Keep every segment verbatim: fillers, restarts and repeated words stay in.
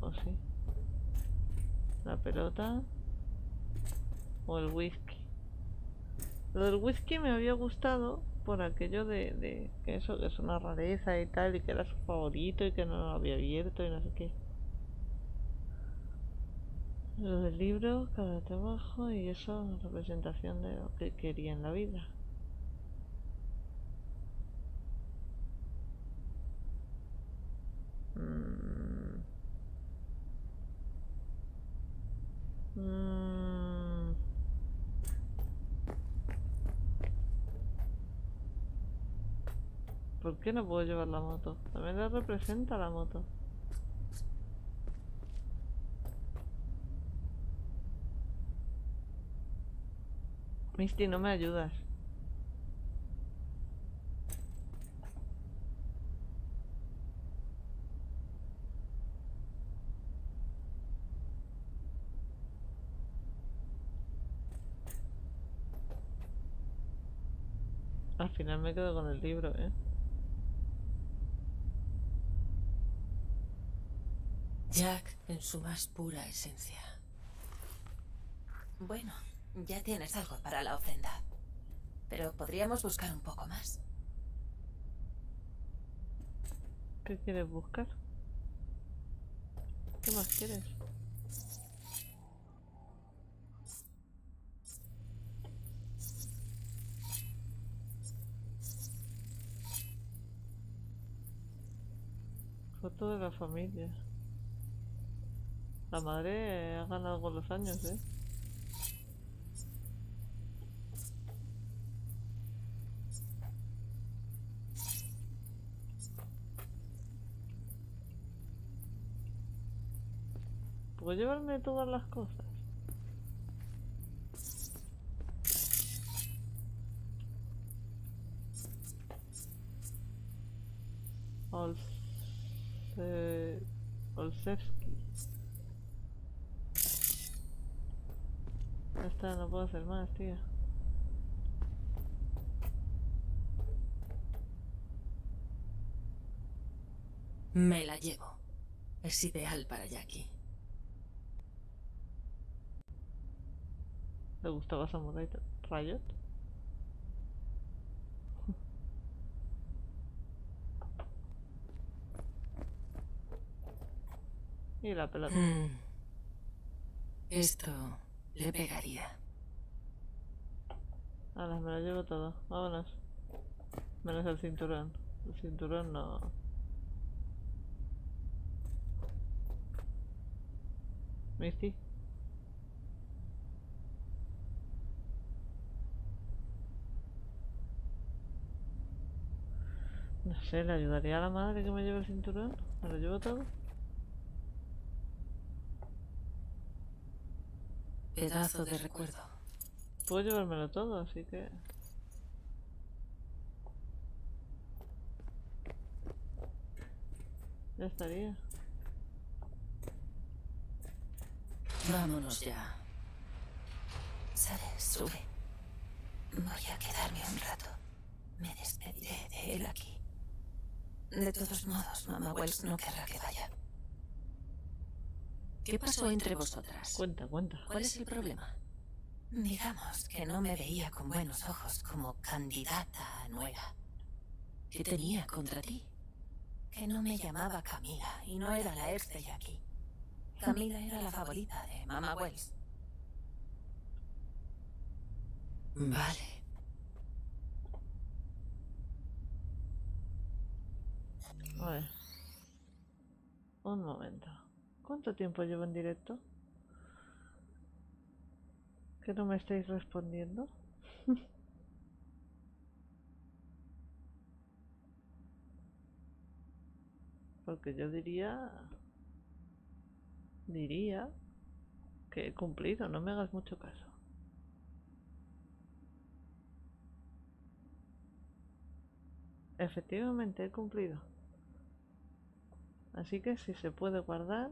¿O sí? La pelota. O el whisky. Lo del whisky me había gustado por aquello de, de que eso, que es una rareza y tal, y que era su favorito y que no lo había abierto y no sé qué. Lo del libro, cada trabajo y eso, representación de lo que quería en la vida. Mm. Mm. ¿Por qué no puedo llevar la moto? También la representa la moto. Misty, no me ayudas. Al final me quedo con el libro, ¿eh? Jack en su más pura esencia. Bueno, ya tienes algo para la ofrenda. Pero podríamos buscar un poco más. ¿Qué quieres buscar? ¿Qué más quieres? Foto de la familia. La madre ha ganado con los años, ¿eh? ¿Puedo llevarme todas las cosas? Olse... Olsevsky. Ya está, no puedo hacer más, tío. Me la llevo. Es ideal para Jackie. ¿Le gustaba Samurai Riot? Y la pelota. Hmm. Esto le pegaría. Ahora me lo llevo todo. Vámonos. Menos el cinturón. El cinturón no. Misty. No sé, ¿le ayudaría a la madre que me lleve el cinturón? ¿Me lo llevo todo? Pedazo de recuerdo. Puedo llevármelo todo, así que... ya estaría. Vámonos ya. Sale, sube. Voy a quedarme un rato. Me despediré de él aquí. De todos modos, Mamá Wells no querrá que vaya. ¿Qué pasó entre vosotras? Cuenta, cuenta. ¿Cuál es el problema? Digamos que no me veía con buenos ojos como candidata a nuera. ¿Qué tenía contra ti? Que no me llamaba Camila y no era la ex de Jackie. Camila era la favorita de Mamá Wells. Vale. A ver. Un momento. ¿Cuánto tiempo llevo en directo? ¿Que no me estáis respondiendo? Porque yo diría... Diría que he cumplido, no me hagas mucho caso. Efectivamente he cumplido. Así que si se puede guardar...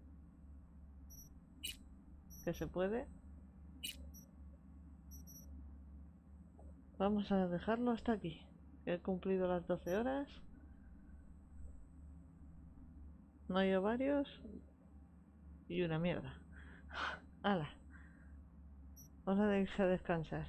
Que se puede... Vamos a dejarlo hasta aquí. He cumplido las doce horas. No hay ovarios. y una mierda. ¡Hala! Hora de irse a descansar.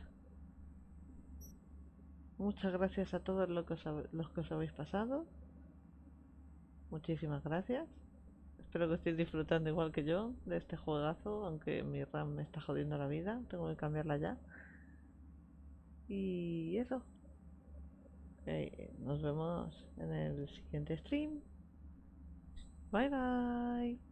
Muchas gracias a todos los que os, los que os habéis pasado. Muchísimas gracias. Espero que estéis disfrutando igual que yo de este juegazo, aunque mi RAM me está jodiendo la vida. Tengo que cambiarla ya. Y eso. Eh, nos vemos en el siguiente stream. Bye bye.